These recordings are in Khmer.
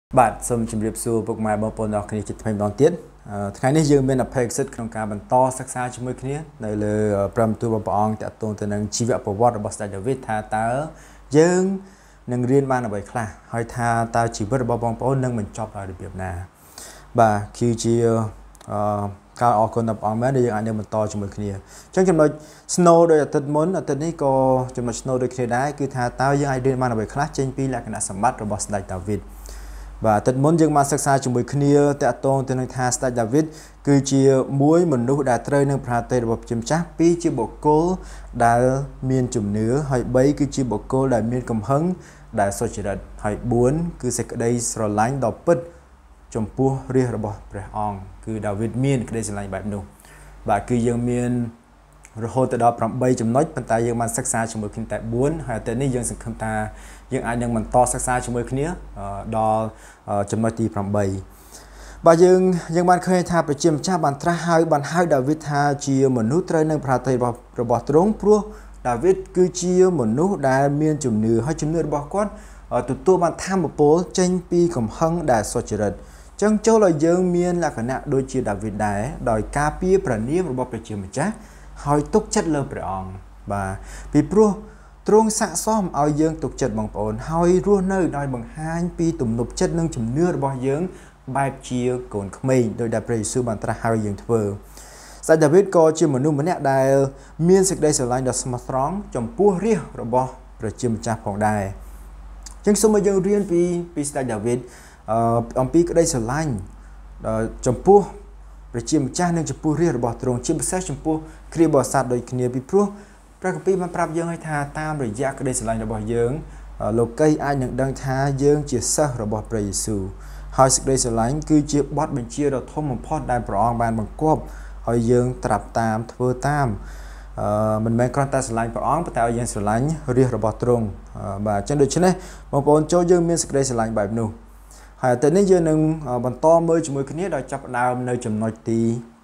បាទសូមជម្រាបសួរពុកម៉ែបងប្អូនទាំងគ្នាជាថ្មីម្ដងទៀតថ្ងៃនេះយើងមានអភ័យសិទ្ធិក្នុងការបន្តសិក្សាជាមួយគ្នានៅលើព្រមទូលព្រះអង្គតាក់ទងទៅនឹងជីវប្រវត្តិរបស់ស្ដេចដាវីតថាតើយើងនឹងរៀនបានអ្វីខ្លះហើយថាតើជីវិតរបស់បងប្អូននឹងបញ្ចប់ដោយរបៀបណាបាទគឺជាការអរគុណដល់ព្រះអង្គមែនដែលយើងអាចនឹងបន្តជាមួយគ្នាអញ្ចឹងចំណុច Snow ដោយអាទិត្យមុនអាទិត្យនេះក៏ចំណុច Snow ដូចគ្នាដែរគឺថាតើយើងអាចរៀនបានអ្វីខ្លះចេញពីលក្ខណៈសម្បត្តិរបស់ស្ដេចដាវីតបាទទឹកមុនយើងបានសិក្សាជាមួយគ្នាតាក់ទងទៅនឹងថាស្ដេចដាវីតគឺជាមនុស្សដែលត្រូវនឹងប្រហាតីរបស់ព្រះម្ចាស់2ជាបុគ្គលដែលមានជំនឿហើយ3គឺជាបុគ្គលដែលមានកំហឹងដែលសុចរិតហើយ4គឺសេចក្តីស្រឡាញ់ដ៏ពិតចំពោះរាជរបស់ព្រះអង្គគឺដាវីតមានក្តីស្រឡាញ់បែបនោះបាទគឺយើងមានរហូតដល់8ចំណុចប៉ុន្តែយើងបានសិក្សាជាមួយគ្នាតែ4ហើយតែនេះយើងសង្ឃឹមថាយើងអាចនឹងបន្តសិក្សាជាមួយគ្នាដល់ចំណុចទី8បាទយើងបានឃើញថាប្រជាម្ចាស់បានត្រាស់បានហៅដាវីតថាជាមនុស្សត្រូវនឹងប្រតិបត្តិរបស់ទ្រង់ព្រោះដាវីតគឺជាមនុស្សដែលមានជំនឿហើយជំនឿរបស់គាត់ទទួលបានធម៌ពលចេញពីកំហឹងដែលសុចរិតអញ្ចឹងចូលឲ្យយើងមានលក្ខណៈដូចជាដាវីតដែរដោយការពារព្រះនាមរបស់ប្រជាម្ចាស់ហើយទុកចិត្តលើព្រះអង្គបាទពីព្រោះទ្រង់ស័ក្តិសមឲ្យយើងទុកចិត្តបងប្អូនហើយរស់នៅដោយបង្ហាញពីទំនុកចិត្តនិងជំនឿរបស់យើងបែបជាកូនក្មេងដោយដែលព្រះយេស៊ូវបានត្រាស់ហៅយើងធ្វើស្ដេចដាវីតក៏ជាមនុស្សម្នាក់ដែលមានសេចក្តីស្រឡាញ់ដ៏ស្មោះត្រង់ចំពោះរាជរបស់ព្រះជាម្ចាស់ផងដែរអញ្ចឹងសូមឲ្យយើងរៀនពីស្ដេចដាវីតអំពីក្តីស្រឡាញ់ចំពោះព្រះជាម្ចាស់និងចំពោះរាជរបស់ទ្រង់ជាពិសេសចំពោះគ្រាបរិស័ទដូចគ្នាពីព្រោះព្រះគម្ពីរបានប្រាប់យើងឲ្យថាតាមរយៈក្តីស្រឡាញ់របស់យើងលោកីអាចនឹងដឹងថាយើងជាសិស្សរបស់ព្រះយេស៊ូវហើយសេចក្តីស្រឡាញ់គឺជាបទបញ្ជាដ៏ធំបំផុតដែលព្រះអង្គបានបង្គាប់ឲ្យយើងត្រាប់តាមធ្វើតាមមិនមែនគ្រាន់តែស្រឡាញ់ព្រះអង្គប៉ុន្តែឲ្យយើងស្រឡាញ់រាជរបស់ទ្រង់បាទអញ្ចឹងដូច្នេះបងប្អូនចូលយើងមានសេចក្តីស្រឡាញ់បែបនោះហើយតែនេះយើងនឹងបន្តមើលជាមួយគ្នាដោយចាប់ផ្ដើមនៅចំណុចទី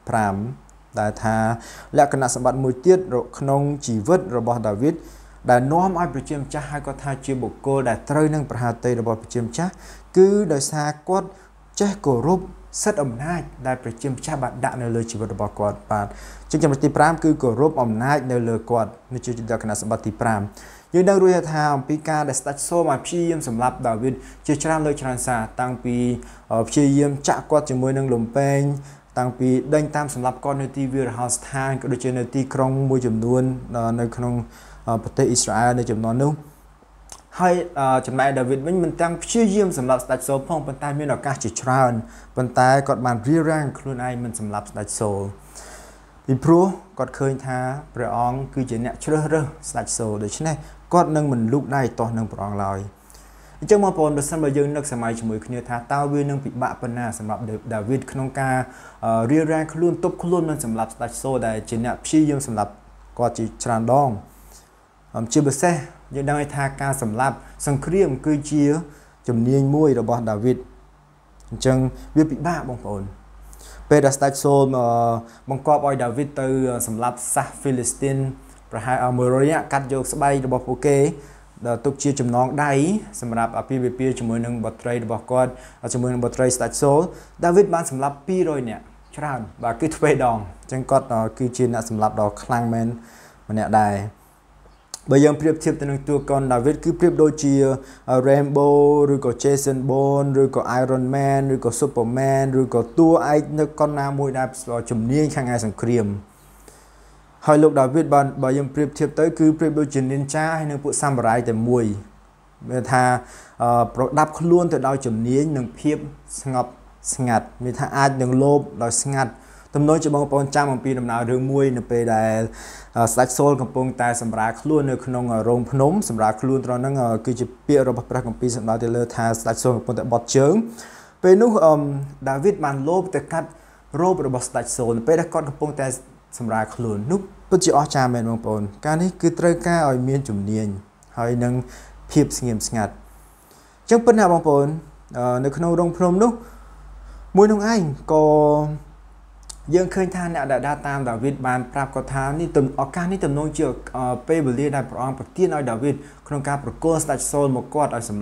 5ដែលថាលក្ខណៈសម្បត្តិមួយទៀតក្នុងជីវិតរបស់ដាវីតដែលនាំឲ្យប្រជាម្ចាស់ហៅគាត់ថាជាបុគ្គលដែលត្រូវនឹងប្រហាតីរបស់ប្រជាម្ចាស់គឺដោយសារគាត់ចេះគោរពសិទ្ធិអំណាចដែលប្រជាម្ចាស់បានដាក់នៅលើជីវិតរបស់គាត់បាទជាចំណុចទី5គឺគោរពអំណាចនៅលើគាត់នេះជាលក្ខណៈសម្បត្តិទី5យើងដឹងរួចថាអំពីការដែលស្ដេចសូមឲ្យព្យាយាមសម្លាប់ដាវីតជាច្រើនលើកច្រើនសារតាំងពីព្យាយាមចាក់គាត់ជាមួយនឹងលំពែងតាំងពីដេញតាមសម្លាប់គាត់នៅទីវាលរហោស្ថានក៏ដូចជានៅទីក្រុងមួយចំនួននៅក្នុងប្រទេសអ៊ីស្រាអែលនៅចំនួននោះហើយចំណែកដាវីតវិញមិនទាំងព្យាយាមសម្លាប់ស្ដេចសូលផងប៉ុន្តែមានឱកាសជាច្រើនប៉ុន្តែគាត់បានរៀបរៀងខ្លួនឯងមិនសម្លាប់ស្ដេចសូលពីព្រោះគាត់ឃើញថាព្រះអង្គគឺជាអ្នកជ្រើសរើសស្ដេចសូលដូច្នេះគាត់នឹងមិនលូកដៃទាស់នឹងព្រះអង្គឡើយអញ្ចឹងបងប្អូនបើសិនបើយើងនឹកសម័យជាមួយគ្នាថាតើវានឹងពិបាកប៉ុណ្ណាសម្រាប់ដាវីតក្នុងការរៀបរៀងខ្លួនទប់ខ្លួនមិនសម្លាប់ស្ដេចសូលដែលជាអ្នកព្យាយាមសម្លាប់គាត់ជាច្រើនដងជាពិសេសយើងដឹងថាការសម្លាប់សង្គ្រាមគឺជាជំនាញមួយរបស់ដាវីតអញ្ចឹងវាពិបាកបងប្អូនពេលដែលស្ដេចសូលបង្គាប់ឲ្យដាវីតទៅសម្លាប់សាសហ្វីលីស្ទីនប្រហែល100រយៈកាត់យកស្បែករបស់ពួកគេទុកជាចំណងដៃសម្រាប់អាពាហ៍ពិពាហ៍ជាមួយនឹងបុត្រីរបស់គាត់ជាមួយនឹងបុត្រីស្ដេចសូលដាវីតបានសម្លាប់200នាក់ច្រើនបាទគឺទ្វេដងអញ្ចឹងគាត់គឺជាអ្នកសម្លាប់ដ៏ខ្លាំងមែនម្នាក់ដែរបើយើងប្រៀបធៀបទៅនឹងតួកូនដាវីតគឺប្រៀបដូចជា Rambo ឬក៏ Jason Bourne ឬក៏ Iron Man ឬក៏ Superman ឬក៏តួឯកនៅកុនណាមួយដែលជំនាញខាងឯសង្គ្រាមហើយលោកដាវីតបានបើយើងប្រៀបធៀបទៅគឺប្រៀបដូចជានីនចាហើយនឹងពួកសាមរ៉ាយតែមួយមានថាប្រដាប់ខ្លួនទៅដោយជំនាញនិងភាពស្ងប់ស្ងាត់មានថាអាចនឹងលោបដោយស្ងាត់ទំនោរជាបងប្អូនចាំអំពីដំណើររឿងមួយនៅពេលដែលស្ដេចសូលកំពុងតែសម្រាលខ្លួននៅក្នុងរោងភ្នំសម្រាលខ្លួនត្រង់ហ្នឹងគឺជាពាក្យរបស់ព្រះគម្ពីរសំដៅទៅលើថាស្ដេចសូលកំពុងតែបត់ជើងពេលនោះដាវីតបានលោបទៅកាត់រ៉ូបរបស់ស្ដេចសូលពេលដែលគាត់កំពុងតែសម្រាលខ្លួននោះពិតជាអស្ចារ្យមែនបងប្អូនការនេះគឺត្រូវការឲ្យមានជំនាញហើយនឹងភាពស្ងៀមស្ងាត់អញ្ចឹងពិតណាបងប្អូននៅក្នុងរោងភ្នំនោះមួយនោះឯងក៏យើងឃើញថាអ្នកដែលដើរតាមដាវីតបានប្រាប់គាត់ថានេះឱកាសនេះទំនងជាពេលវេលាដែលព្រះអង្គប្រទានឲ្យដាវីតក្នុងការប្រគល់ស្ដេចសូលមកគាត់ឲ្យសម្លាប់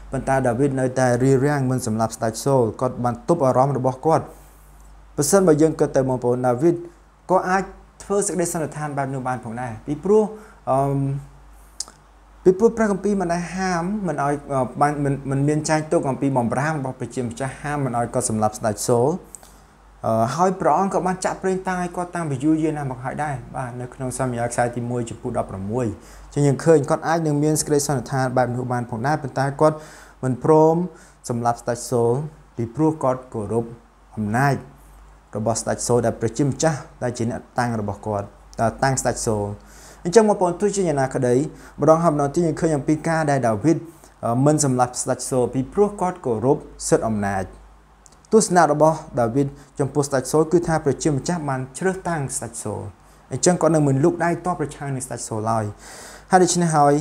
ប៉ុន្តែដាវីតនៅតែរៀបរៀងមិនសម្រាប់ស្ដេចសូលគាត់បានទប់អារម្មណ៍របស់គាត់បើសិនបើយើងគិតទៅបងប្អូនដាវីតក៏អាចធ្វើសេចក្តីសន្និដ្ឋានបែបនោះបានផងដែរពីព្រោះព្រះគម្ពីរមិនដែលហាមមិនឲ្យបានមិនមានចែងទុកអំពីបំរាមរបស់ព្រះជាម្ចាស់ហាមមិនឲ្យគាត់សម្លាប់ស្ដេចសូលហើយព្រះអង្គក៏បានចាក់ប្រេងតាំងឲ្យគាត់តាំងពីយូរយារណាស់មកហើយដែរបាទនៅក្នុងសាមយាខ្សែទី1ចំពោះ16ចឹងយើងឃើញគាត់អាចនឹងមានសេចក្តីសន្និដ្ឋានបែបនោះបានផងដែរប៉ុន្តែគាត់មិនព្រមសម្លាប់ស្ដេចសូលពីព្រោះគាត់គោរពអំណាចរបស់ស្ដេចសូលដែលព្រះជាម្ចាស់ដែលជាអ្នកតាំងរបស់គាត់តាំងស្ដេចសូលអញ្ចឹងបងប្អូនទោះជាយ៉ាងណាក្តីម្ដងហើយម្ដងទៀតយើងឃើញអំពីការដែលដាវីតមិនសម្លាប់ស្ដេចសូលពីព្រោះគាត់គោរពសិទ្ធិអំណាចទស្សនៈរបស់ដាវីតចំពោះស្ដេចសូលគឺថាព្រះជាម្ចាស់បានជ្រើសតាំងស្ដេចសូលអញ្ចឹងគាត់នឹងមិនលូកដៃតបប្រឆាំងនឹងស្ដេចសូលឡើយហើយដូច្នេះហើយ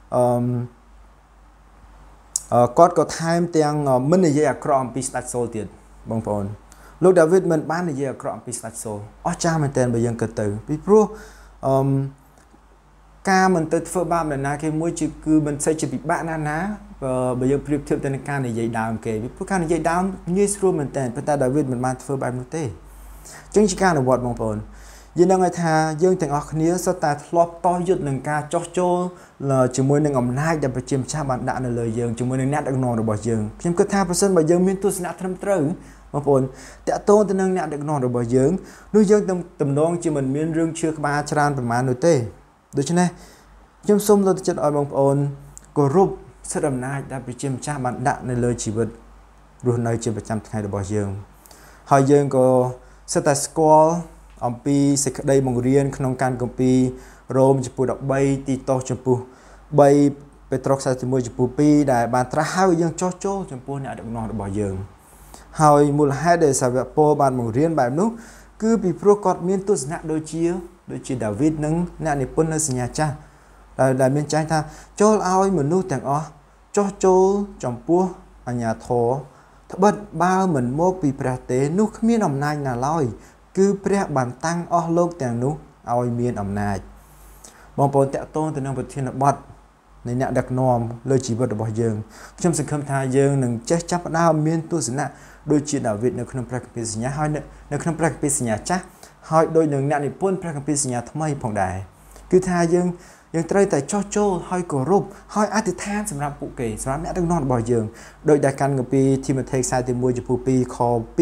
គាត់ក៏ថែមទាំងមិននិយាយអាក្រក់អំពីស្ដេចសូលទៀតបងប្អូនលោកដាវីតមិនបាននិយាយអាក្រក់អំពីស្ដេចសូលអស្ចារ្យមែនទែនបើយើងគិតទៅពីព្រោះការមិនទៅធ្វើបាបអ្នកណាគេមួយគឺមិនសូវជាពិបាកណាបើយើងប្រៀបធៀបទៅនឹងការនិយាយដើមគេពីព្រោះការនិយាយដើមងាយស្រួលមែនទែនប៉ុន្តែដាវីតមិនបានធ្វើបែបនោះទេអញ្ចឹងជាការអនុវត្តបងប្អូនយើងនឹងឲ្យថាយើងទាំងអស់គ្នាសុទ្ធតែធ្លាប់តយុទ្ធនឹងការចោះចូលជាមួយនឹងអំណាចដែលប្រជាម្ចាស់បានដាក់នៅលើយើងជាមួយនឹងអ្នកដឹកនាំរបស់យើងខ្ញុំគិតថាប្រសិនបើយើងមានទស្សនៈត្រឹមត្រូវបងប្អូនតាក់ទងទៅនឹងអ្នកដឹកនាំរបស់យើងនោះយើងទំនងជាមិនមានរឿងឈឺក្បាលច្រើនប្រមាណនោះទេដូច្នេះខ្ញុំសូមលើកទឹកចិត្តឲ្យបងប្អូនគោរពសិទ្ធិអំណាចដែលប្រជាម្ចាស់បានដាក់នៅលើជីវិតរស់នៅជាប្រចាំថ្ងៃរបស់យើងហើយយើងក៏សិតតែស្គាល់អំពីសេចក្តីបង្រៀនក្នុងការគម្ពីររ៉ូមចំពោះ13ទីតូសចំពោះ3ពេត្រុសខ្សែទី1ចំពោះ2ដែលបានត្រាស់ហៅយើងចោះចូលចំពោះអ្នកដឹកនាំរបស់យើងហើយមូលហេតុដែលសាវកប៉ូលបានបង្រៀនបែបនោះគឺពីព្រោះគាត់មានទស្សនៈដូចជាដាវីតនិងអ្នកនិពន្ធនៅសញ្ញាចាស់ដែលមានចែងថាចូលឲ្យមនុស្សទាំងអស់ចោះចូលចំពោះអាជ្ញាធរត្បិតបើមិនមកពីព្រះទេនោះគ្មានអំណាចណាឡើយគឺព្រះបានតាំងអស់លោកទាំងនោះឲ្យមានអំណាចបងប្អូនតាក់ទងទៅនឹងប្រធានបទនៃអ្នកដឹកនាំលើជីវិតរបស់យើងខ្ញុំសង្ឃឹមថាយើងនឹងចេះចាប់ផ្ដើមមានទស្សនៈដូចជាដាវីតនៅក្នុងព្រះគម្ពីរសញ្ញាហើយនៅក្នុងព្រះគម្ពីរសញ្ញាចាស់ហើយដោយនឹងអ្នកនិពន្ធព្រះគម្ពីរសញ្ញាថ្មីផងដែរគឺថាយើងត្រូវតែចោះចូលហើយគោរពហើយអធិដ្ឋានសម្រាប់ពួកគេសម្រាប់អ្នកដឹកនាំរបស់យើងដោយដែលកាន់គម្ពីរធីម៉ូថេខ្សែទី1ចំពោះ2ខ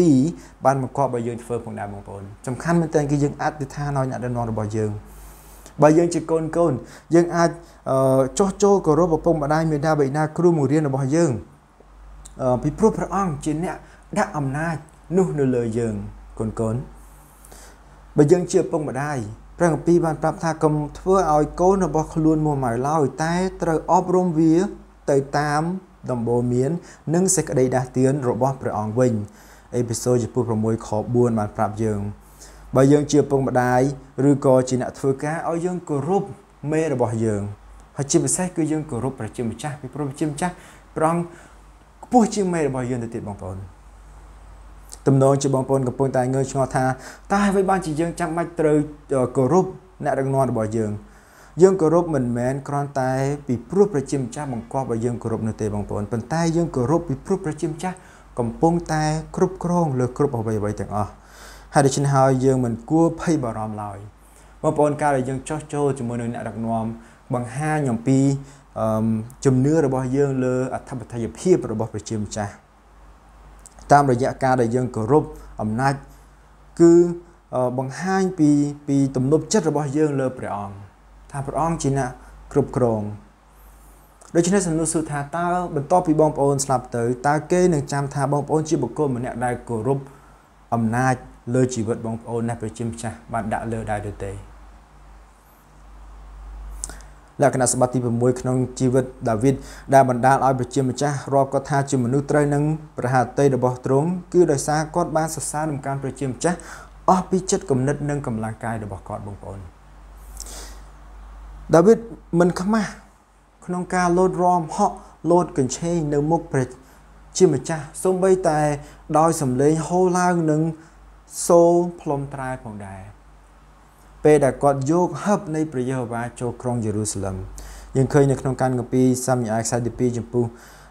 2បានបង្គាប់ឲ្យយើងធ្វើផងដែរបងប្អូនសំខាន់មែនទែនគឺយើងអធិដ្ឋានឲ្យអ្នកដឹកនាំរបស់យើងបើយើងជាកូនយើងអាចចោះចូលគោរពឪពុកម្ដាយមេដាបិតាគ្រូបង្រៀនរបស់យើងពីព្រោះព្រះអង្គជាអ្នកដាក់អំណាចនោះនៅលើយើងកូនបើយើងជាឪពុកម្ដាយព្រះគម្ពីរបានប្រាប់ថាកុំធ្វើឲ្យកូនរបស់ខ្លួនមួម៉ៅឡើយតែត្រូវអប់រំវាទៅតាមដំបូន្មាននិងសេចក្តីដាស់តឿនរបស់ព្រះអង្គវិញអេពីសូតចំពោះ6ខ4បានប្រាប់យើងបើយើងជាឪពុកម្ដាយឬក៏ជាអ្នកធ្វើការឲ្យយើងគោរពមេរបស់យើងហើយជាពិសេសគឺយើងគោរពព្រះជាម្ចាស់ពីព្រោះព្រះជាម្ចាស់ព្រះអង្គខ្ពស់ជាងមេរបស់យើងទៅទៀតបងប្អូនទំនងជាបងប្អូនកំពុងតែងើយឆ្ងល់ថាតើអ្វីបានជាយើងចាំបាច់ត្រូវគោរពអ្នកដឹកនាំរបស់យើងគោរពមិនមែនគ្រាន់តែពីព្រោះព្រះជាម្ចាស់បង្គាប់ឲ្យយើងគោរពនោះទេបងប្អូនប៉ុន្តែយើងគោរពពីព្រោះព្រះជាម្ចាស់កំពុងតែគ្រប់គ្រងលើគ្រប់អ្វីៗទាំងអស់ហើយដូច្នេះហើយយើងមិនគួរភ័យបារម្ភឡើយបងប្អូនការដែលយើងចោះចូលជាមួយនឹងអ្នកដឹកនាំបង្ហាញអំពីជំនឿរបស់យើងលើអធិបតេយ្យភាពរបស់ព្រះជាម្ចាស់តាមរយៈការដែលយើងគោរពអំណាចគឺបង្ហាញពីទំនុកចិត្តរបស់យើងលើព្រះអង្គថាព្រះអង្គជាអ្នកគ្រប់គ្រងដូច្នេះសំណួរសួរថាតើបន្ទាប់ពីបងប្អូនស្លាប់ទៅតើគេនឹងចាំថាបងប្អូនជាបុគ្គលម្នាក់ដែលគោរពអំណាចលើជីវិតបងប្អូនដែលព្រះជាម្ចាស់បានដាក់លើដែរឬទេលក្ខណៈសម្បត្តិទី6ក្នុងជីវិតដាវីតដែលបណ្ដាលឲ្យព្រះជាម្ចាស់រាប់គាត់ថាជាមនុស្សត្រូវនឹងព្រះហឫទ័យរបស់ទ្រង់គឺដោយសារគាត់បានសរសើរនឹងការព្រះជាម្ចាស់អស់ពីចិត្តគំនិតនិងកម្លាំងកាយរបស់គាត់បងប្អូនដាវីតមិនខ្មាស់ក្នុងការលោតរំហក់លោតកញ្ឆេងនៅមុខព្រះជាម្ចាស់សូម្បីតែដោយសម្លេងហូរឡើងនឹងសូរផ្លុំត្រែផងដែរពេលដែលគាត់យកហឹបនៃព្រះយេហូវ៉ាចូលក្រុងយេរូសាឡឹមយើងឃើញនៅក្នុងការគម្ពីរសាមញ៉ាលខ្សែទី2ចំពោះ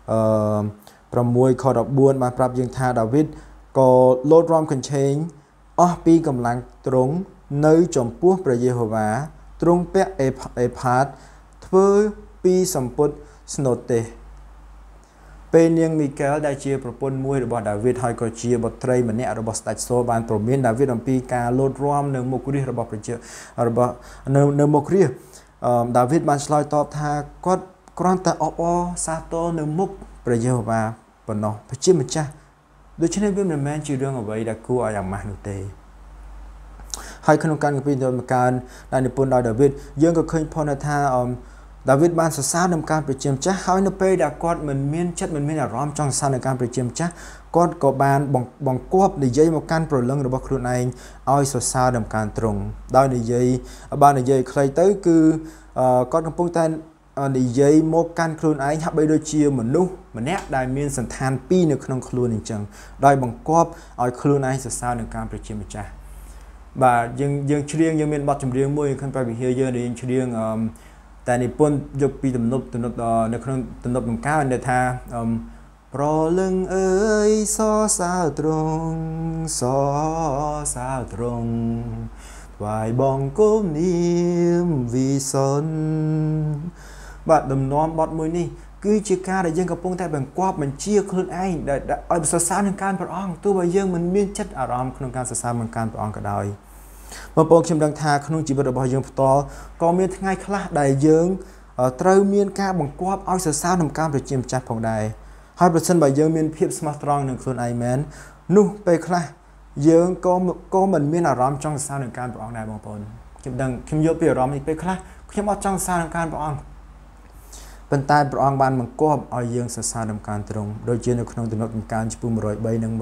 6 ខ14បានប្រាប់យើងថាដាវីតក៏លោតរំកញ្ឆេងអស់ពីកម្លាំងទ្រង់នៅចំពោះព្រះយេហូវ៉ាទ្រង់ពាក់អេផាតធ្វើពីសម្ពុតស្នូតទេពេលនាងមីកាល់ដែលជាប្រពន្ធមួយរបស់ដាវីតហើយក៏ជាបុត្រីម្នាក់របស់ស្ដេចសូលបានព្រមានដាវីតអំពីការលោតរាំនៅមុខរាជរបស់ប្រជារបស់នៅមុខរាជដាវីតបានឆ្លើយតបថាគាត់គ្រាន់តែអបអរសាទរនៅមុខព្រះយេហូវ៉ាប៉ុណ្ណោះព្រះជាម្ចាស់ដូច្នេះវាមិនមែនជារឿងអ្វីដែលគួរឲ្យអាម៉ាស់នោះទេហើយក្នុងការគម្ពីរដំណើរការដែលនិពន្ធដោយដាវីតយើងក៏ឃើញផងថាដាវីតបានសរសើរនឹងការប្រជាម្ចាស់ហើយនៅពេលដែលគាត់មិនមានចិត្តមិនមានអារម្មណ៍ចង់សរសើរនឹងការប្រជាម្ចាស់គាត់ក៏បានបង្គាប់និយាយមកកាន់ព្រលឹងរបស់ខ្លួនឯងឲ្យសរសើរនឹងការទ្រង់ដោយនិយាយបាននិយាយខ្លីទៅគឺគាត់កំពុងតែនិយាយមកកាន់ខ្លួនឯងហាក់បីដូចជាមនុស្សម្នាក់ដែលមានសន្តានពីរនៅក្នុងខ្លួនអញ្ចឹងដោយបង្គាប់ឲ្យខ្លួនឯងសរសើរនឹងការប្រជាម្ចាស់បាទយើងច្រៀងយើងមានបទចម្រៀងមួយក្នុងព្រះវិហារយើងដែលយើងច្រៀងតែនិពន្ធយកពីទំនុកនៅក្នុងទំនុកបង្កើតដែលថាប្រលឹងអើយសរសើរទ្រង់សរសើរទ្រង់ថ្វាយបង្គំនាមវិសុទ្ធបាទដំណំបទមួយនេះគឺជាការដែលយើងកំពុងតែបង្គាប់បញ្ជាខ្លួនឯងដែលឲ្យសរសើរនឹងការព្រះអង្គទោះបីយើងមិនមានចិត្តអារម្មណ៍ក្នុងការសរសើរនឹងការព្រះអង្គក៏ដោយបងប្អូនខ្ញុំដឹងថាក្នុងជីវិតរបស់យើងផ្ទាល់ក៏មានថ្ងៃខ្លះដែលយើងត្រូវមានការបង្គាប់ឲ្យសរសើរនឹងការប្រជាម្ចាស់ផងដែរហើយប្រសិនបើយើងមានភាពស្មោះត្រង់នឹងខ្លួនឯងមែននោះពេលខ្លះយើងក៏មិនមានអារម្មណ៍ចង់សរសើរនឹងការព្រះអង្គដែរបងប្អូនខ្ញុំដឹងខ្ញុំយកពីអារម្មណ៍នេះពេលខ្លះខ្ញុំអត់ចង់សរសើរនឹងការព្រះអង្គប៉ុន្តែព្រះអង្គបានបង្គាប់ឲ្យយើងសរសើរនឹងការទ្រង់ដូចជានៅក្នុងទំនុកបង្កើនចំពោះ103និង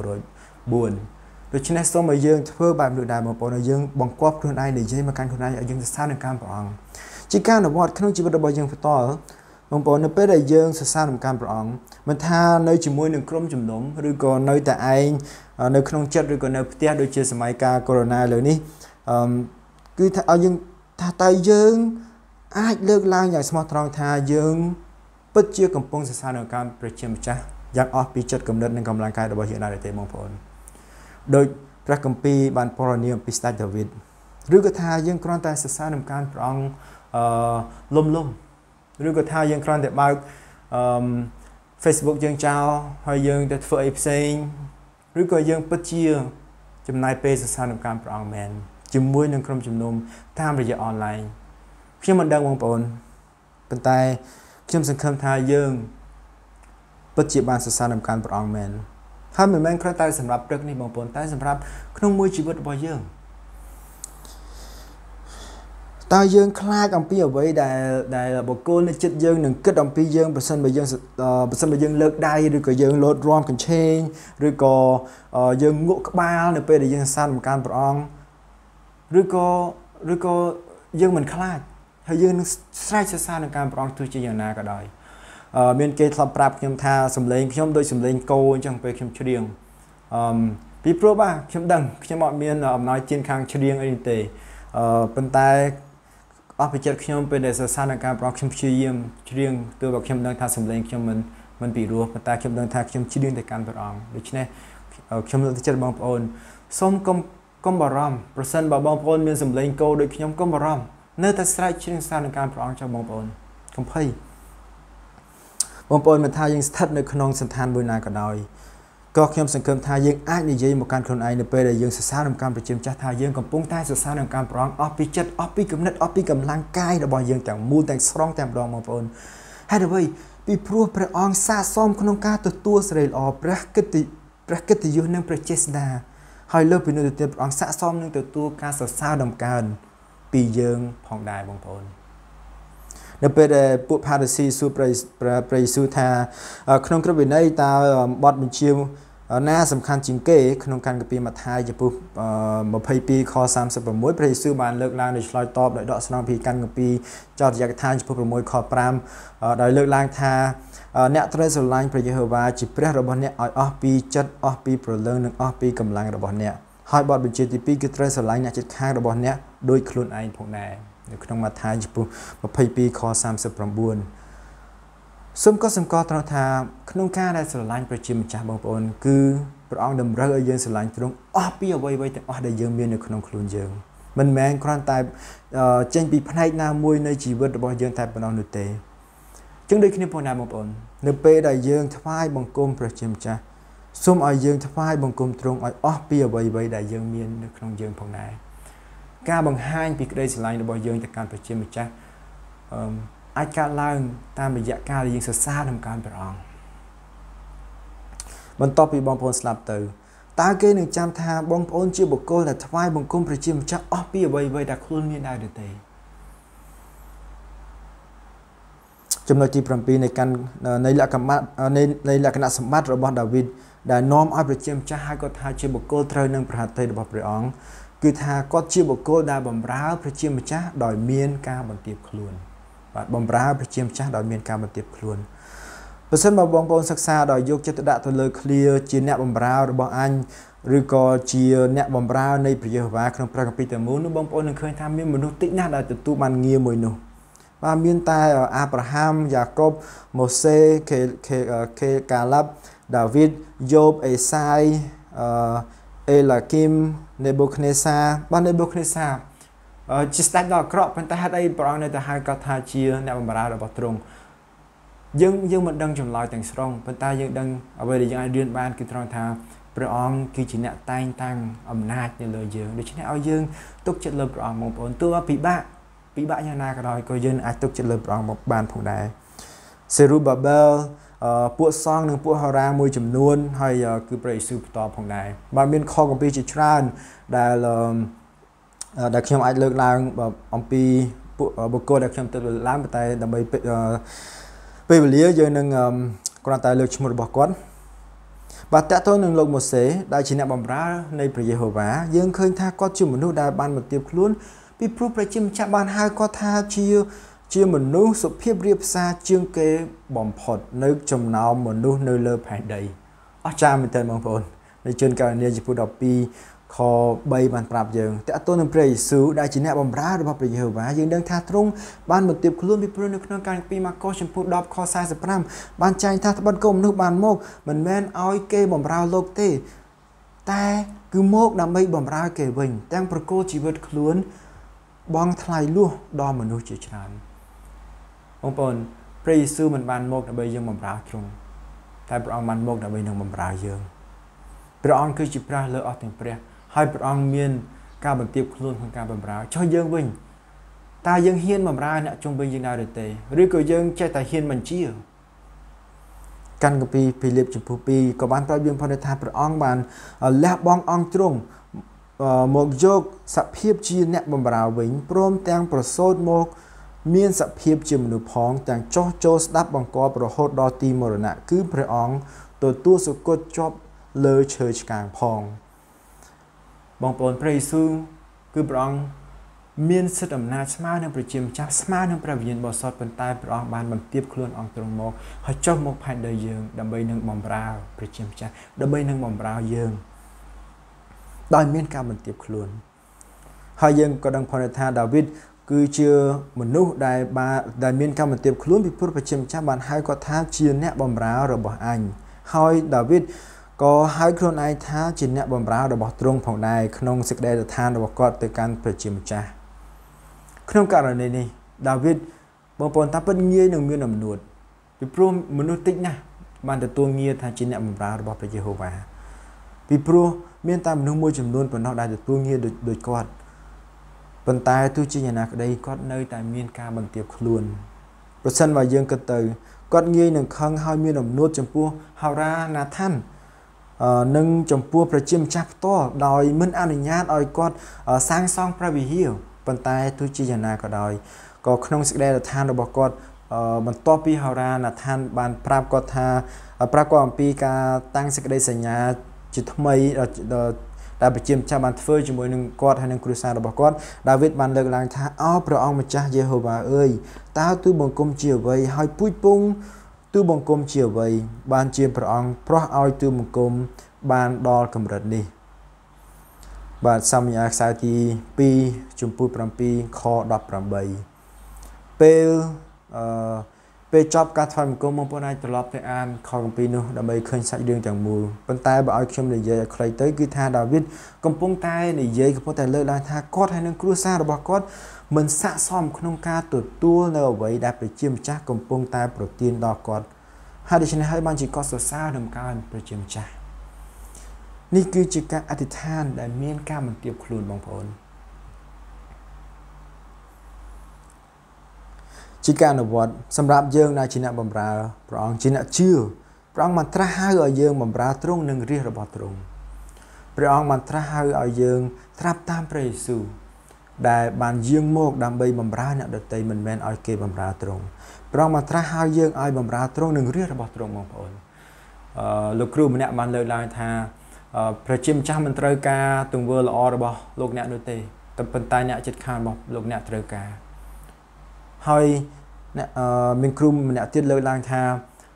104ដូច្នេះសូមឲ្យយើងធ្វើបែបនោះដែរបងប្អូនឲ្យយើងបង្គាប់ខ្លួនឯងនិយាយមកកាន់ខ្លួនឯងឲ្យយើងសរសើរនឹងការព្រះអង្គជាការអនុវត្តក្នុងជីវិតរបស់យើងផ្ទាល់បងប្អូននៅពេលដែលយើងសរសើរនឹងការព្រះអង្គមិនថានៅជាមួយនឹងក្រុមជំនុំឬក៏នៅតែឯងនៅក្នុងចិត្តឬក៏នៅផ្ទះដូចជាសម័យកាលកូវីដ -19 លើនេះគឺថាឲ្យយើងថាតើយើងអាចលើកឡើងយ៉ាងស្មោះត្រង់ថាយើងពិតជាកំពុងសរសើរនឹងការប្រជាម្ចាស់យ៉ាងអស់ពីចិត្តគំនិតនិងកម្លាំងកាយរបស់យើងដែរទេបងប្អូនដោយព្រះគម្ពីរបានពណ៌នាមពីស្ដេចដាវីតឬក៏ថាយើងគ្រាន់តែសរសើរនឹងការព្រះអង្គលំឬក៏ថាយើងគ្រាន់តែបើកFacebook យើងចោលហើយយើងទៅធ្វើអីផ្សេងឬក៏យើងពិតជាចំណាយពេលសរសើរនឹងការព្រះអង្គមែនជាមួយនឹងក្រុមជំនុំតាមរយៈអនឡាញខ្ញុំមិនដឹងបងប្អូនប៉ុន្តែខ្ញុំសង្ឃឹមថាយើងពិតជាបានសរសើរនឹងការព្រះអង្គមែនហើយមិនមែនគ្រាន់តែសម្រាប់ព្រឹកនេះបងប្អូនតែសម្រាប់ក្នុងមួយជីវិតរបស់យើងតើយើងខ្លាចអំពីអ្វីដែលបុគ្គលនៅចិត្តយើងនឹងគិតអំពីយើងប្រសិនបើយើងលើកដៃឬក៏យើងលោតរាំកញ្ឆេងឬក៏យើងងក់ក្បាលនៅពេលដែលយើងសរសើរនឹងការព្រះអង្គឬក៏យើងមិនខ្លាចហើយយើងនឹងស្រែកសរសើរនឹងការព្រះអង្គទោះជាយ៉ាងណាក៏ដោយមានគេធ្លាប់ប្រាប់ខ្ញុំថាសំឡេងខ្ញុំដូចសំឡេងគោអញ្ចឹងពេលខ្ញុំច្រៀងពីព្រោះបាទខ្ញុំដឹងខ្ញុំអត់មានអំណោយទានខាងច្រៀងអីទេប៉ុន្តែអស់ពីចិត្តខ្ញុំពេលដែលសរសើរនឹងការព្រះអង្គខ្ញុំព្យាយាមច្រៀងទោះបើខ្ញុំដឹងថាសំឡេងខ្ញុំមិនពីរោះប៉ុន្តែខ្ញុំដឹងថាខ្ញុំច្រៀងទៅកាន់ព្រះអង្គដូច្នេះខ្ញុំលើកទឹកចិត្តបងប្អូនសូមកុំបារម្ភប្រសិនបើបងប្អូនមានសំឡេងគោដូចខ្ញុំកុំបារម្ភនៅតែស្រែកច្រៀងសរសើរនឹងការព្រះអង្គចុះបងប្អូនកុំភ័យបងប្អូនមិនថាយើងស្ថិតនៅក្នុងសន្តានមួយណាក៏ដោយក៏ខ្ញុំសង្ឃឹមថាយើងអាចនិយាយមកកាន់ខ្លួនឯងនៅពេលដែលយើងសរសើរនឹងការប្រជាម្ចាស់ថាយើងកំពុងតែសរសើរនឹងការព្រះអង្គអស់ពីចិត្តអស់ពីគំនិតអស់ពីកម្លាំងកាយរបស់យើងទាំងមូលទាំងស្រុងតែម្ដងបងប្អូនហេតុអ្វីពីព្រោះព្រះអង្គស័ក្តិសមក្នុងការទទួលសេរីល្អព្រះកិត្តិយសនិងព្រះចេស្តាហើយលើសពីនោះទៅទៀតព្រះអង្គស័ក្តិសមនឹងទទួលការសរសើរដំកើងពីយើងផងដែរបងប្អូននៅពេលដែលពួកផារីស៊ីសួរព្រះយេស៊ូវថាក្នុងក្រឹត្យវិន័យតើបទបញ្ជាណាសំខាន់ជាងគេក្នុងការគម្ពីរម៉ាថាយចំពោះ22ខ36ព្រះយេស៊ូវបានលើកឡើងដោយឆ្លើយតបដោយដកស្រង់ពីកាន់គម្ពីរចោទយកថាចំពោះ6ខ5ដោយលើកឡើងថាអ្នកត្រូវស្រឡាញ់ព្រះយេហូវ៉ាជាព្រះរបស់អ្នកឲ្យអស់ពីចិត្តអស់ពីព្រលឹងនិងអស់ពីកម្លាំងរបស់អ្នកហើយបទបញ្ជាទី2គឺត្រូវស្រឡាញ់អ្នកជិតខាងរបស់អ្នកដោយខ្លួនឯងផងដែរនៅក្នុងម៉ាថាយចំពោះ22ខ39 សូមក៏សម្គាល់ត្រង់ថាក្នុងការដែលស្រឡាញ់ប្រជាម្ចាស់បងប្អូនគឺព្រះអង្គតម្រូវឲ្យយើងស្រឡាញ់ទ្រង់អស់ពីអ្វីៗទាំងអស់ដែលយើងមាននៅក្នុងខ្លួនយើងមិនមែនគ្រាន់តែចេញពីផ្នែកណាមួយនៃជីវិតរបស់យើងតែប៉ុណ្ណោះនោះទេចឹងដូចគ្នាផងដែរបងប្អូននៅពេលដែលយើងថ្វាយបង្គំព្រះជាម្ចាស់សូមឲ្យយើងថ្វាយបង្គំទ្រង់ឲ្យអស់ពីអ្វីៗដែលយើងមាននៅក្នុងយើងផងដែរការបង្ហាញពីក្តីស្រឡាញ់របស់យើងទៅកាន់ព្រះជាម្ចាស់អាចកើតឡើងតាមរយៈការដែលយើងសរសើរនឹងការព្រះអង្គបន្ទាប់ពីបងប្អូនស្លាប់ទៅតើគេនឹងចាំថាបងប្អូនជាបុគ្គលដែលថ្វាយបង្គំព្រះជាម្ចាស់អស់ពីអ្វីៗដែលខ្លួនមានដែរឬទេចំណុចទី7នៃលក្ខណៈសម្បត្តិរបស់ដាវីតដែលនាំឲ្យប្រជាម្ចាស់ហៅគាត់ថាជាបុគ្គលត្រូវនឹងប្រហាតីរបស់ព្រះអង្គគឺថាគាត់ជាបុគ្គលដែលបម្រើប្រជាម្ចាស់ដោយមានការបន្ទាបខ្លួនបាទបម្រើប្រជាម្ចាស់ដោយមានការបន្ទាបខ្លួនបើសិនបើបងប្អូនសិក្សាដោយយកចិត្តទុកដាក់ទៅលើឃ្លាជាអ្នកបម្រើរបស់អញឬក៏ជាអ្នកបម្រើនៃព្រះយេហូវ៉ាក្នុងព្រះគម្ពីរទាំងមូលនោះបងប្អូននឹងឃើញថាមានមនុស្សតិចណាស់ដែលទទួលបានងារមួយនោះបាទមានតែអាប់រ៉ាហាំយ៉ាកុបម៉ូសេកាឡាប់ដាវីតយ៉ូបអេសាយអេឡាគីមនេបូខនេសាបាទនេបូខនេសាជាស្ដេចដ៏អាក្រក់ប៉ុន្តែហេតុអីព្រះអង្គនៅតែហៅគាត់ថាជាអ្នកបម្រើរបស់ទ្រង់យើងមិនដឹងចម្លើយទាំងស្រុងប៉ុន្តែយើងដឹងអ្វីដែលយើងអាចរៀនបានគឺត្រង់ថាព្រះអង្គគឺជាអ្នកតែងតាំងអំណាចនៅលើយើងដូច្នេះឲ្យយើងទុកចិត្តលើព្រះអង្គបងប្អូនទោះពិបាកយ៉ាងណាក៏ដោយក៏យើងអាចទុកចិត្តលើព្រះអង្គបានផងដែរសេរូបាបែលពួកសង្ឃនិងពួកហោរាមួយចំនួនហើយគឺព្រះយេស៊ូវបន្តផងដែរបាទមានខគម្ពីរជាច្រើនដែលខ្ញុំអាចលើកឡើងអំពីពួកបុគ្គលដែលខ្ញុំទៅលើកឡើងតែដើម្បីពេលវេលាយើងនឹងគ្រាន់តែលើកឈ្មោះរបស់គាត់បាទតើតើនឹងលោកម៉ូសេដែលជាអ្នកបម្រើនៃព្រះយេហូវ៉ាយើងឃើញថាគាត់ជាមនុស្សដែលបានបន្ទាបខ្លួនពីព្រោះព្រះជាម្ចាស់បានហៅគាត់ថាជាមនុស្សសុភាពរាបសារជាងគេបំផុតនៅចំណោមមនុស្សនៅលើផែនដីអស្ចារ្យមែនទែនបងប្អូននៅជនការិយាចំពោះ12ខ3បានប្រាប់យើងតើតើនឹងព្រះយេស៊ូវដែលជាអ្នកបម្រើរបស់ព្រះយេហូវ៉ាយើងដឹងថាទ្រង់បានបន្ទាបខ្លួនពីព្រោះនៅក្នុងការិយាម៉ាកុសចំពោះ10ខ45បានចែងថាត្បិតក៏មនុស្សបានមកមិនមែនឲ្យគេបម្រើលោកទេតែគឺមកដើម្បីបម្រើគេវិញទាំងប្រគល់ជីវិតខ្លួនបង់ថ្លៃលួសដល់មនុស្សជាច្រើនបងប្អូនព្រះយេស៊ូវមិនបានមកដើម្បីយើងបម្រើទ្រង់តែព្រះអង្គបានមកដើម្បីនឹងបម្រើយើងព្រះអង្គគឺជាព្រះលើអស់ទាំងព្រះហើយព្រះអង្គមានការបន្ទាបខ្លួនក្នុងការបម្រើចុះយើងវិញតើយើងហ៊ានបម្រើអ្នកជុំវិញយើងដែរឬទេឬក៏យើងចេះតែហ៊ានបញ្ជាកាន់គម្ពីរភីលីបចំពោះ2ក៏បានប្រាប់យើងផងថាព្រះអង្គបានលះបង់អង្គទ្រង់មកយកសភាពជាអ្នកបម្រើវិញព្រមទាំងប្រសូតមកមានសភាពជាមនុស្សផងទាំងចោះចូលស្ដាប់បង្គាប់រហូតដល់ទីមរណៈគឺព្រះអង្គទទួលសុគតជាប់លើឈើឆ្កាងផងបងប្អូនព្រះយេស៊ូវគឺព្រះអង្គមានសិទ្ធិអំណាចស្មើនឹងប្រជាម្ចាស់ស្មើនឹងព្រះវិញ្ញាណបរិសុទ្ធប៉ុន្តែព្រះអង្គបានបន្ទាបខ្លួនអង្គទ្រង់មកហើយចុះមកផែនដីយើងដើម្បីនឹងបម្រើប្រជាម្ចាស់ដើម្បីនឹងបម្រើយើងដោយមានការបន្ទាបខ្លួនហើយយើងក៏ដឹងផងថាដាវីតគឺជាមនុស្សដែលមានការបន្ទាបខ្លួនពីព្រោះប្រជាម្ចាស់បានហៅគាត់ថាជាអ្នកបម្រើរបស់អញហើយដាវីតក៏ហៅខ្លួនឯងថាជាអ្នកបម្រើរបស់ទ្រង់ផងដែរក្នុងសេចក្តីដ្ឋានរបស់គាត់ទៅកាន់ប្រជាម្ចាស់ក្នុងករណីនេះដាវីតបងប្អូនតាពិតងាយនឹងមានអំនួតពីព្រោះមនុស្សតិចណាស់បានទទួលងារថាជាអ្នកបម្រើរបស់ព្រះយេហូវ៉ាពីព្រោះមានតែមនុស្សមួយចំនួនប៉ុណ្ណោះដែលទទួលងារដូចគាត់ប៉ុន្តែទោះជាយ៉ាងណាក្តីគាត់នៅតែមានការបន្ទាបខ្លួនប្រសិនបើយើងគិតទៅគាត់ងាយនឹងខឹងហើយមានអំនួតចំពោះហោរាណាថាននិងចំពោះប្រជាម្ចាស់ផ្ទាល់ដោយមិនអនុញ្ញាតឲ្យគាត់សាងសង់ព្រះវិហារប៉ុន្តែទោះជាយ៉ាងណាក៏ដោយក៏ក្នុងសេចក្តីដ្ឋានរបស់គាត់បន្ទាប់ពីហោរាណាថានបានប្រាប់គាត់ថាប្រាប់គាត់អំពីការតាំងសេចក្តីសញ្ញាជាថ្មីដែលប្រជាម្ចាស់បានធ្វើជាមួយនឹងគាត់ហើយនឹងគ្រួសាររបស់គាត់ដាវីតបានលើកឡើងថាអោព្រះអង្គម្ចាស់យេហូវ៉ាអើយតើទូបង្គំជាអ្វីហើយពូជពងទូបង្គំជាអ្វីបានជាព្រះអង្គប្រោះឲ្យទូបង្គំបានដល់កម្រិតនេះបាទសាមញ្ញាខ្សែទី2ចំពោះ7ខ18ពេលពេលចប់ការថ្វាយបង្គំបងប្អូនអាចត្រឡប់ទៅអានខគម្ពីរនោះដើម្បីឃើញសាច់រឿងទាំងមូលប៉ុន្តែបើឲ្យខ្ញុំនិយាយឲ្យខ្លីទៅគឺថាដាវីតកំពុងតែនិយាយកំពុងតែលើកឡើងថាគាត់ហើយនឹងគ្រួសាររបស់គាត់មិនស័ក្តិសមក្នុងការទទួលនៅអ្វីដែលព្រះជាម្ចាស់កំពុងតែប្រទានដល់គាត់ហើយដូច្នេះហើយបានជាគាត់សរសើរនឹងការព្រះជាម្ចាស់នេះគឺជាការអធិដ្ឋានដែលមានការបន្ទាបខ្លួនបងប្អូនជាការអនុវត្តសម្រាប់យើងដែលជាអ្នកបម្រើព្រះអង្គជាអ្នកជឿព្រះអង្គបានត្រាស់ហៅឲ្យយើងបម្រើទ្រង់នឹងរាជរបស់ទ្រង់ព្រះអង្គបានត្រាស់ហៅឲ្យយើងត្រាប់តាមព្រះយេស៊ូវដែលបានយាងមកដើម្បីបម្រើអ្នកដទៃមិនមែនឲ្យគេបម្រើទ្រង់ព្រះអង្គបានត្រាស់ហៅយើងឲ្យបម្រើទ្រង់នឹងរាជរបស់ទ្រង់បងប្អូនលោកគ្រូម្នាក់បានលើកឡើងថាព្រះជាម្ចាស់មិនត្រូវការទង្វើល្អរបស់លោកអ្នកនោះទេតែប៉ុន្តែអ្នកចិត្តខាងរបស់លោកអ្នកត្រូវការហើយមានគ្រូម្នាក់ទៀតលើកឡើងថា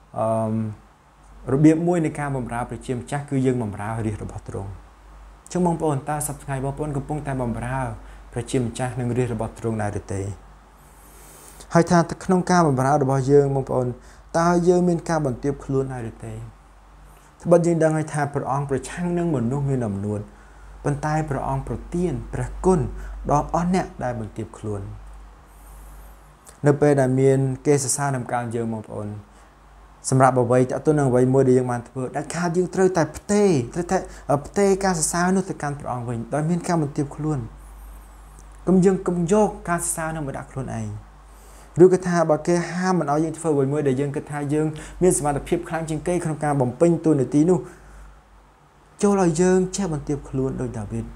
របៀបមួយនៃការបម្រើព្រះជាម្ចាស់គឺយើងបម្រើរាជរបស់ទ្រង់ចឹងបងប្អូនតើសប្តាហ៍បងប្អូនកំពុងតែបម្រើព្រះជាម្ចាស់នឹងរាជរបស់ទ្រង់ដែរឬទេហើយថាក្នុងការបម្រើរបស់យើងបងប្អូនតើយើងមានការបន្ទាបខ្លួនដែរឬទេត្បិតយើងដឹងហើយថាព្រះអង្គប្រឆាំងនឹងមនុស្សមានអំនួតប៉ុន្តែព្រះអង្គប្រទានព្រះគុណដល់អស់អ្នកដែលបន្ទាបខ្លួននៅពេលដែលមានគេសរសើរនឹងការយើងបងប្អូនសម្រាប់អ្វីតើទៅនឹងអ្វីមួយដែលយើងបានធ្វើដែលខាតយើងត្រូវតែផ្ទេការសរសើរនោះទៅកាន់ព្រះអង្គវិញដោយមានការបន្ទាបខ្លួនកុំយកការសរសើរនោះមកដាក់ខ្លួនឯងឬក៏ថាបើគេហាមមិនឲ្យយើងធ្វើអ្វីមួយដែលយើងគិតថាយើងមានសមត្ថភាពខ្លាំងជាងគេក្នុងការបំពេញតួនាទីនោះចូលឲ្យយើងចេះបន្ទាបខ្លួនដោយដាវីត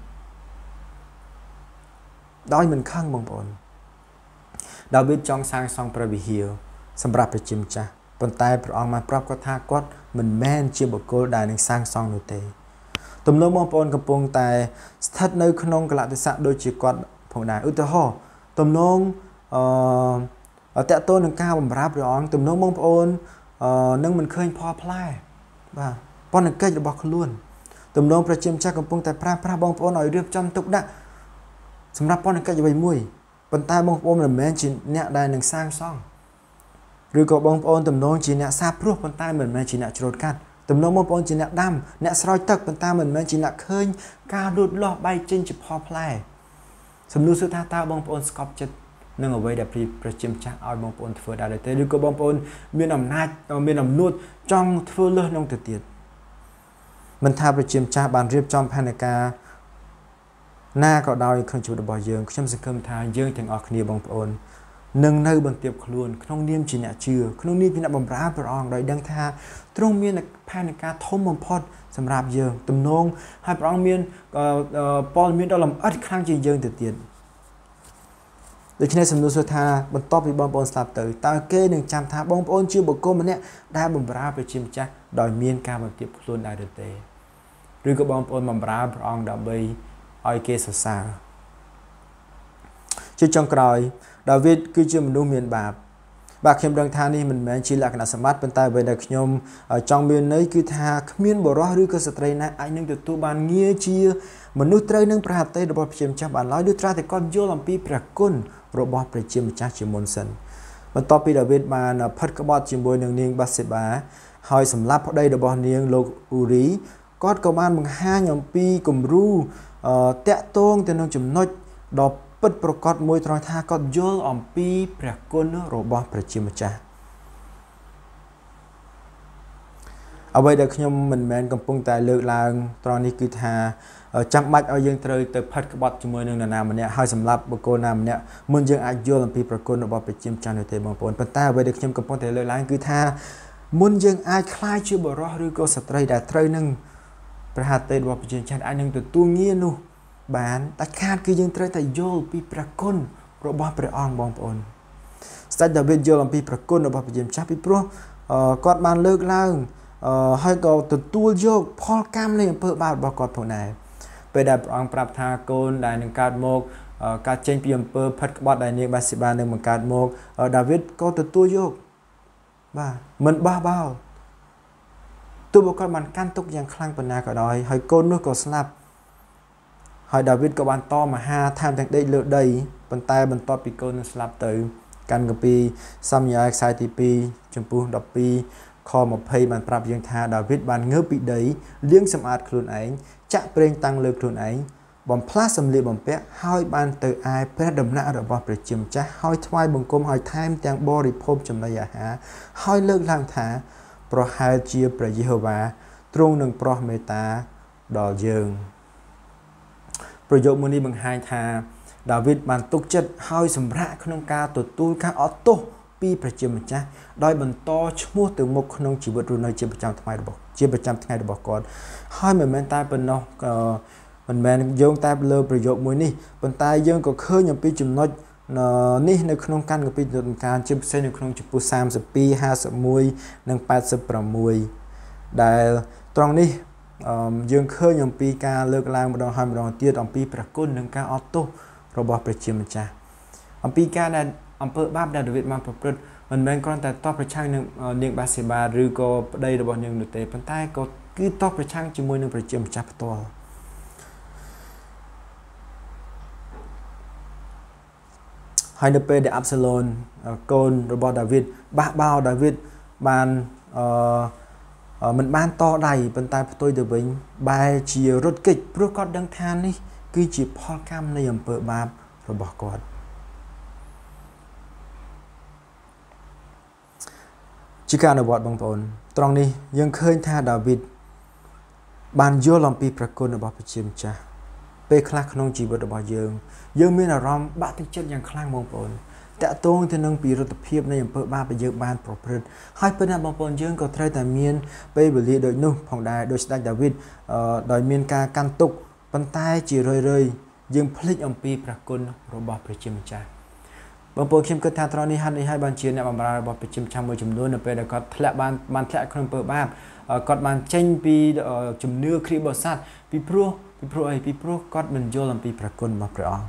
ដោយមិនខឹងបងប្អូនដាវីតចង់សាងសង់ព្រះវិហារសម្រាប់ព្រះជាម្ចាស់ប៉ុន្តែព្រះអង្គបានប្រាប់គាត់ថាគាត់មិនមែនជាបុគ្គលដែលនឹងសាងសង់នោះទេទំនោរបងប្អូនកំពុងតែស្ថិតនៅក្នុងកលៈទេសៈដូចជាគាត់ផងដែរឧទាហរណ៍ទំនោរតកតូននឹងការបម្រើព្រះអង្គទំនោរបងប្អូននឹងមិនឃើញផលផ្លែបាទប៉ុន្តែកិច្ចរបស់ខ្លួនទំនោរព្រះជាម្ចាស់កំពុងតែប្រើប្រាស់បងប្អូនឲ្យរៀបចំទុកដាក់សម្រាប់ប៉ុន្តែកិច្ចអ្វីមួយប៉ុន្តែបងប្អូនមិនមែនជាអ្នកដែលនឹងសាងសង់ឬក៏បងប្អូនទំនោរជាអ្នកសាបព្រោះប៉ុន្តែមិនមែនជាអ្នកច្រូតកាត់ទំនោរបងប្អូនជាអ្នកដាំអ្នកស្រោចទឹកប៉ុន្តែមិនមែនជាអ្នកឃើញការលូតលាស់បែកចេញជាផលផ្លែសំណួរគឺថាតើបងប្អូនស្កប់ចិត្តនឹងអ្វីដែលព្រះជាម្ចាស់ឲ្យបងប្អូនធ្វើដែរទេឬក៏បងប្អូនមានអំណាចមានអំនួតចង់ធ្វើលើសនោះទៅទៀតមិនថាព្រះជាម្ចាស់បានរៀបចំផែនការណាក៏ដោយក្នុងជីវិតរបស់យើងខ្ញុំសង្ឃឹមថាយើងទាំងអស់គ្នាបងប្អូននឹងនៅបន្ទាបខ្លួនក្នុងនាមជាអ្នកជឿក្នុងនាមជាអ្នកបម្រើព្រះអង្គដោយដឹងថាទ្រង់មានផែនការធំបំផុតសម្រាប់យើងទំនងហើយព្រះអង្គមានព័ត៌មានដ៏លម្អិតខ្លាំងជាងយើងទៅទៀតដូច្នេះសំណួរសួរថាបន្ទាប់ពីបងប្អូនស្ដាប់ទៅតើគេនឹងចាំថាបងប្អូនជាបុគ្គលម្នាក់ដែលបម្រើព្រះជាម្ចាស់ដោយមានការបន្ទាបខ្លួនដែរឬទេឬក៏បងប្អូនបម្រើព្រះអង្គដើម្បីឲ្យគេសរសើរជាចុងក្រោយដាវីតគឺជាមនុស្សមានបាបបាទខ្ញុំដឹងថានេះមិនមែនជាលក្ខណៈសម្បត្តិប៉ុន្តែអ្វីដែលខ្ញុំចង់មានន័យគឺថាគ្មានបុរសឬក៏ស្ត្រីណាអាចនឹងទទួលបានងារជាមនុស្សត្រូវនឹងព្រះហត្ថីរបស់ព្រះជាម្ចាស់បានឡើយដូចត្រាតែគាត់យល់អំពីព្រះគុណរបស់ព្រះជាម្ចាស់ជាមុនសិនបន្ទាប់ពីដាវីតបានផិតក្បត់ជាមួយនឹងនាងបាសេបាហើយសម្លាប់ប្តីរបស់នាងលោកអ៊ូរីគាត់ក៏បានបង្ហាញអំពីគំរូតាក់ទងទៅនឹងចំណុចដ៏ពិតប្រកបមួយត្រង់ថាគាត់យល់អំពីព្រះគុណរបស់ព្រះជាម្ចាស់អ្វីដែលខ្ញុំមិនមែនកំពុងតែលើកឡើងត្រង់នេះគឺថាចាំបាច់ឲ្យយើងត្រូវទៅផិតក្បត់ជាមួយនឹងនរណាម្នាក់ហើយសម្រាប់បុគ្គលណាម្នាក់មុនយើងអាចយល់អំពីព្រះគុណរបស់ព្រះជាម្ចាស់នោះទេបងប្អូនប៉ុន្តែអ្វីដែលខ្ញុំកំពុងតែលើកឡើងគឺថាមុនយើងអាចក្លាយជាបុរសឬក៏ស្ត្រីដែលត្រូវនឹងព្រះហត្ថីរបស់ព្រះជាម្ចាស់អាចនឹងទទួលងារនោះបានតែខាតគឺយើងត្រូវតែយល់ពីព្រះគុណរបស់ព្រះអង្គបងប្អូនស្ដេចដាវីតយល់អំពីព្រះគុណរបស់ព្រះជាម្ចាស់ពីព្រោះគាត់បានលើកឡើងហើយក៏ទទួលយកផលកម្មនៃអំពើបាបរបស់គាត់ផងដែរពេលដែលព្រះអង្គប្រាប់ថាកូនដែលនឹងកើតមកកើតចេញពីអំពើផិតក្បត់ដែលនាងបាសេបានឹងបង្កើតមកដាវីតក៏ទទួលយកបាទមិនបះបោរទោះបីគាត់បានកាន់ទុកយ៉ាងខ្លាំងប៉ុណ្ណាក៏ដោយហើយកូននោះក៏ស្លាប់ហើយដាវីតក៏បានតមហាថែមទាំងដេកលើដីប៉ុន្តែបន្ទាប់ពីកូននឹងស្លាប់ទៅកាន់កាពីសំញាខ្សែទី2ចំពោះ12ខ20បានប្រាប់យើងថាដាវីតបានងើបពីដីលាងសម្អាតខ្លួនឯងចាក់ប្រេងតាំងលើខ្លួនឯងបំផ្លាស់សម្លៀកបំពាក់ហើយបានទៅឯព្រះដំណាក់របស់ព្រះជាម្ចាស់ហើយថ្វាយបង្គំឲ្យថែមទាំងបរិភោគចំណីអាហារហើយលើកឡើងថាប្រហែលជាព្រះយេហូវ៉ាទ្រង់នឹងប្រោះមេត្តាដល់យើងប្រយោគមួយនេះបង្ហាញថាដាវីតបានទុកចិត្តហើយសម្រាកក្នុងការទទួលការអត់ទោសពីព្រះជាម្ចាស់ដោយបន្តឈ្មោះទៅមុខក្នុងជីវិតរស់នៅជាប្រចាំថ្ងៃរបស់គាត់ហើយមិនមែនតែប៉ុណ្ណោះមិនមែនយោងតែលើប្រយោគមួយនេះប៉ុន្តែយើងក៏ឃើញអំពីចំណុចនេះនៅក្នុងកាន់កាពីទស្សនការជាពិសេសនៅក្នុងចំពោះ32 51និង86ដែលត្រង់នេះយើងឃើញអំពីការលើកឡើងម្ដងហើយម្ដងទៀតអំពីព្រះគុណនិងការអត់ទោសរបស់ព្រះជាម្ចាស់អំពីការដែលអំពើបាបដែលដាវីតបានប្រព្រឹត្តមិនមែនគ្រាន់តែតបប្រឆាំងនឹងនាងបាសេបាឬក៏ប្តីរបស់នាងនោះទេប៉ុន្តែក៏គឺតបប្រឆាំងជាមួយនឹងព្រះជាម្ចាស់ផ្ទាល់ហើយនៅពេលដែលអាប់សាឡូនកូនរបស់ដាវីតបះបោដាវីតបានមិនបានតដៃប៉ុន្តែផ្ទុយទៅវិញបែរជារត់គេចព្រោះគាត់ដឹងថានេះគឺជាផលកម្មនៃអំពើបាបរបស់គាត់ជាការអនុវត្តបងប្អូនត្រង់នេះយើងឃើញថាដាវីតបានយល់អំពីព្រះគុណរបស់ព្រះជាម្ចាស់ពេលខ្លះក្នុងជីវិតរបស់យើងមានអារម្មណ៍បាក់ទឹកចិត្តយ៉ាងខ្លាំងបងប្អូនតាក់ទងទៅនឹងពីរដ្ឋភាពនៃអំពើបាបដែលយើងបានប្រព្រឹត្តហើយប៉ុន្តែបងប្អូនយើងក៏ត្រូវតែមានពេលវេលាដូចនោះផងដែរដោយស្ដេចដាវីតដោយមានការកាន់ទុក្ខប៉ុន្តែជារឿយយើងភ្លេចអំពីព្រះគុណរបស់ព្រះជាម្ចាស់បងប្អូនខ្ញុំគិតថាត្រង់នេះហេតុនេះហើយបានជាអ្នកបម្រើរបស់ព្រះជាម្ចាស់មួយចំនួននៅពេលដែលគាត់ធ្លាក់បានធ្លាក់ក្នុងអំពើបាបគាត់បានចេញពីជំនឿគ្រីស្ទបរិស័ទពីព្រោះគាត់មិនយល់អំពីព្រះគុណរបស់ព្រះអង្គ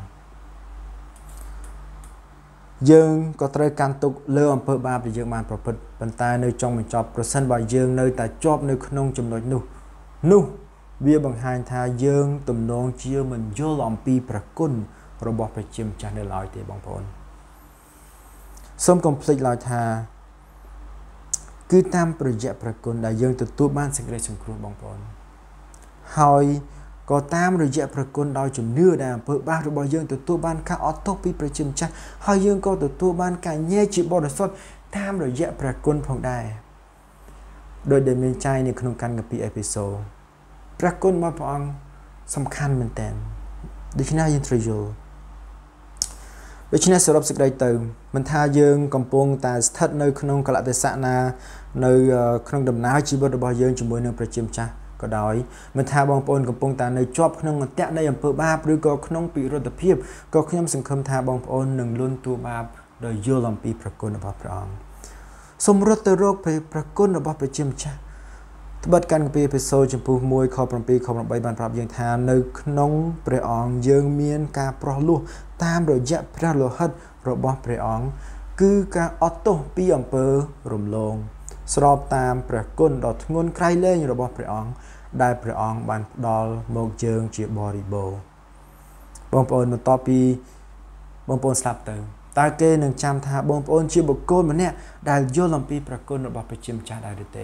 យើងក៏ត្រូវកាន់ទុក្ខលើអំពើបាបដែលយើងបានប្រព្រឹត្តប៉ុន្តែនៅចុងបញ្ចប់ប្រសិនបើយើងនៅតែជាប់នៅក្នុងចំណុចនោះវាបង្ហាញថាយើងទំនងជាមិនយល់អំពីព្រះគុណរបស់ព្រះជាម្ចាស់នៅឡើយទេបងប្អូនសូមកុំភ្លេចឡើយថាគឺតាមប្រយ័ត្នព្រះគុណដែលយើងទទួលបានសេចក្តីសង្គ្រោះបងប្អូនហើយក៏តាមរយៈព្រះគុណដោយជំនឿដែលអំពើបាបរបស់យើងទទួលបានការអត់ទោសពីព្រះជាម្ចាស់ហើយយើងក៏ទទួលបានការញែកជាបរិសុទ្ធតាមរយៈព្រះគុណផងដែរដោយដែលមានចែងនៅក្នុងកាន់កាពីអេពីសូតព្រះគុណរបស់ព្រះអង្គសំខាន់មែនទែនដូច្នេះយើងត្រូវយល់ដូច្នេះសរុបសេចក្តីទៅមិនថាយើងកំពុងតែស្ថិតនៅក្នុងកលៈទេសៈណានៅក្នុងដំណើរជីវិតរបស់យើងជាមួយនឹងព្រះជាម្ចាស់ក៏ដោយមិនថាបងប្អូនកំពុងតែនៅជាប់ក្នុងអន្ទាក់នៃអំពើបាបឬក៏ក្នុងពិរុទ្ធភាពក៏ខ្ញុំសង្ឃឹមថាបងប្អូននឹងលន់តួបាបដោយយល់អំពីព្រះគុណរបស់ព្រះអង្គសូមរត់ទៅរកព្រះគុណរបស់ព្រះជាម្ចាស់ត្បិតកាន់កាពីអេពីសូតចំពោះ1ខ7ខ8បានប្រាប់យើងថានៅក្នុងព្រះអង្គយើងមានការប្រោះលោះតាមរយៈព្រះលោហិតរបស់ព្រះអង្គគឺការអត់ទោសពីអំពើរំលងស្របតាមព្រះគុណដ៏ធ្ងន់ក្រៃលែងរបស់ព្រះអង្គដែលព្រះអង្គបានផ្ដល់មកយើងជាបរិបូរណ៍បងប្អូនបន្ទាប់ពីបងប្អូនស្លាប់ទៅតើគេនឹងចាំថាបងប្អូនជាបុគ្គលម្នាក់ដែលយល់អំពីព្រះគុណរបស់ព្រះជាម្ចាស់ដែរឬទេ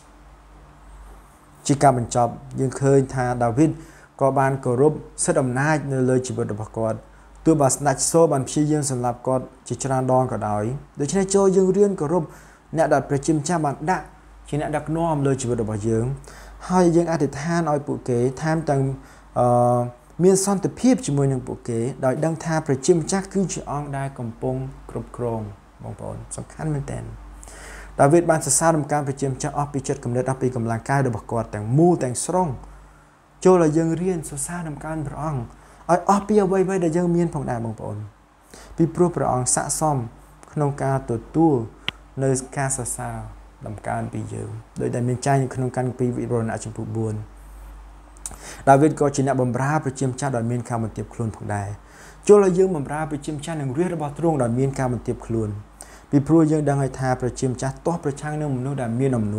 ជាការបញ្ចប់យើងឃើញថាដាវីតក៏បានគោរពសិទ្ធិអំណាចនៅលើជីវិតរបស់គាត់ទោះបើស្ដេចសូលបានព្យាយាមសម្លាប់គាត់ជាច្រើនដងក៏ដោយដូច្នេះចូលយើងរៀនគោរពអ្នកដែលព្រះជាម្ចាស់បានដាក់ជាអ្នកដឹកនាំលើជីវិតរបស់យើងហើយយើងអធិដ្ឋានឲ្យពួកគេថែមទាំងមានសន្តិភាពជាមួយនឹងពួកគេដោយដឹងថាព្រះជាម្ចាស់គឺជាអង្គដែលកំពុងគ្រប់គ្រងបងប្អូនសំខាន់មែនទែនដាវីតបានសរសើរដំណើរព្រះជាម្ចាស់អស់ពីចិត្តគំនិតអស់ពីកម្លាំងកាយរបស់គាត់ទាំងមូលទាំងស្រុងចូលឲ្យយើងរៀនសរសើរដំណើរព្រះអង្គឲ្យអស់ពីអ្វីៗដែលយើងមានផងដែរបងប្អូនពីព្រោះព្រះអង្គស័ក្តិសមក្នុងការទទួលនៅការសរសើរដំណើរពីយើងដោយដែលមានចែងក្នុងកាន់ពីវិវរណៈចំពោះ4ដាវីតក៏ជាអ្នកបម្រើព្រះជាម្ចាស់ដោយមានការបន្ទាបខ្លួនផងដែរចូលឲ្យយើងបម្រើព្រះជាម្ចាស់នឹងរាជរបស់ទ្រង់ដោយមានការបន្ទាបខ្លួនពីព្រោះយើងដឹងហើយថាព្រះជាម្ចាស់ទាស់ប្រឆាំងនឹងមនុស្សដែលមានអំនួត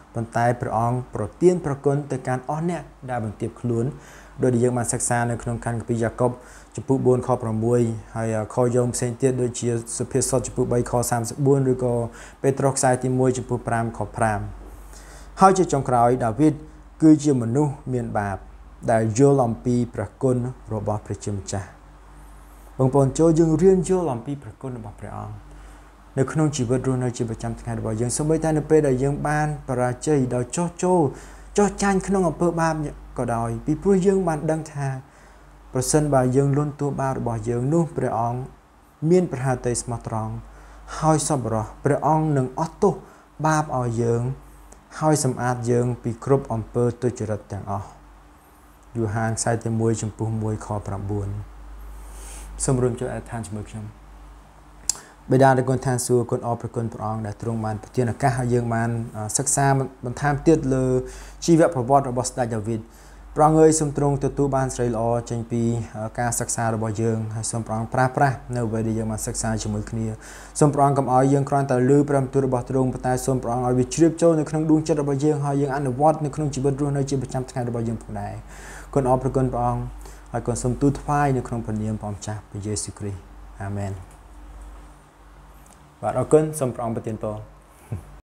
ប៉ុន្តែព្រះអង្គប្រទានប្រគុណទៅកាន់អស់អ្នកដែលបន្ទាបខ្លួនដោយដែលយើងបានសិក្សានៅក្នុងខណ្ឌគម្ពីរយ៉ាកុបចំពោះ4ខ6ហើយខយោងផ្សេងទៀតដូចជាសុភាសិតចំពោះ3ខ34ឬក៏ពេត្រុសខ្សែទី1ចំពោះ5ខ5ហើយជាចុងក្រោយដាវីតគឺជាមនុស្សមានបាបដែលយល់អំពីព្រះគុណរបស់ព្រះជាម្ចាស់បងប្អូនចូលយើងរៀនយល់អំពីព្រះគុណរបស់ព្រះអង្គនៅក្នុងជីវិតរស់នៅជាប្រចាំថ្ងៃរបស់យើងសូម្បីតែនៅពេលដែលយើងបានបរាជ័យដោយចោះចាញ់ក្នុងអំពើបាបក៏ដោយពីព្រោះយើងបានដឹងថាប្រសិនបើយើងលន់តួបាបរបស់យើងនោះព្រះអង្គមានប្រហារតីស្មោះត្រង់ហើយសប្បុរសព្រះអង្គនឹងអត់ទោសបាបឲ្យយើងហើយសម្អាតយើងពីគ្រប់អំពើទុច្ចរិតទាំងអស់យូហានខ្សែទី1ចំពោះ1ខ9សូមរួមចូលអធិដ្ឋានជាមួយខ្ញុំបិតាដែលគុណឋានសួគ៌គុណអរព្រគុណព្រះអង្គដែលទ្រង់បានប្រទានឱកាសឲ្យយើងបានសិក្សាបន្ថែមទៀតលើជីវប្រវត្តិរបស់ស្ដេចដាវីតព្រះអង្គអើយសូមទ្រង់ទទួលបានសេរីល្អចេញពីការសិក្សារបស់យើងហើយសូមព្រះអង្គប្រាស់នៅអ្វីដែលយើងបានសិក្សាជាមួយគ្នាសូមព្រះអង្គកុំឲ្យយើងគ្រាន់តែឮព្រះបន្ទូលរបស់ទ្រង់ប៉ុន្តែសូមព្រះអង្គឲ្យវាជ្រាបចូលនៅក្នុងដួងចិត្តរបស់យើងហើយយើងអនុវត្តនៅក្នុងជីវិតរស់នៅជាប្រចាំថ្ងៃរបស់យើងផងដែរគុណអរព្រគុណព្រះអង្គហើយគុណសូមទូលថ្វាយនៅក្នុងព្រះនាមព្រះម្ចាស់ព្រះយេស៊ូវគ្រីស្ទអាមែនបាទអរគុណសូមព្រះអង្គប្រទានពរ